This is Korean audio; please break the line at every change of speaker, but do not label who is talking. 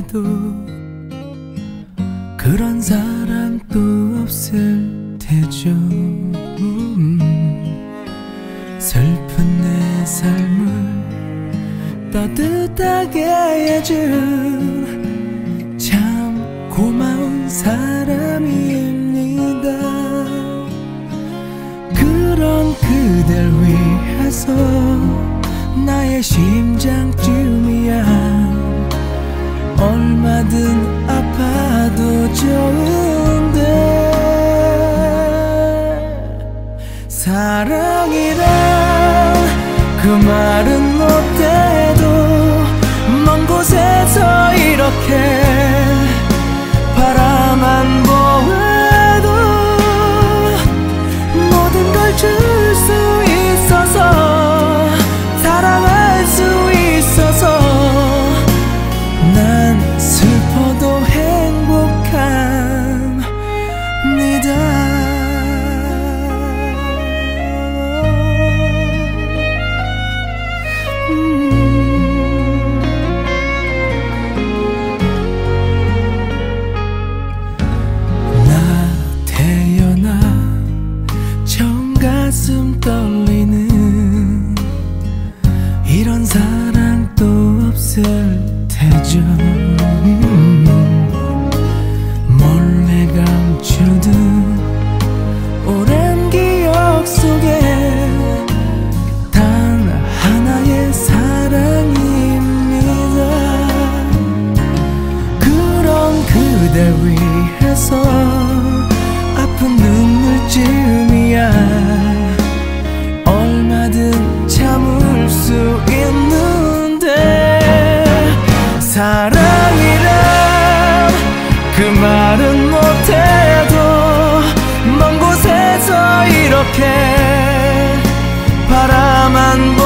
못해도 그런 사람 또 없을 테죠. 슬픈 내 삶을 따뜻하게 해준 참 고마운 사람입니다. 그런 그댈 위해서 나의 심장쯤이야 얼마든 아파도 좋은데 사랑이란 그 말은 못해도 먼 곳에서 이렇게 바라만 보아도 모든 걸 줄 수 있어서 사랑할 수 있어서 난 슬퍼도 행복합니다. 나 태어나 처음 가슴 떨리는 이런 사랑 또 없을 테죠. 몰래 감추듯 오랜 기억 속에 단 하나의 사랑입니다. 그런 그댈 위해서 아픈 눈물쯤이야 얼마든 참을 수 있는데 사랑이란 그 말은 못해도 먼 곳에서 이렇게 바라만